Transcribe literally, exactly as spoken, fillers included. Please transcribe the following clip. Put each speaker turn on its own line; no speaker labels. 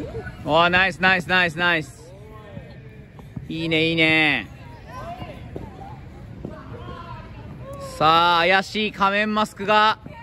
おー、ナイスナイスナイスナイス。いいねいいね。さあ怪しい仮面マスクが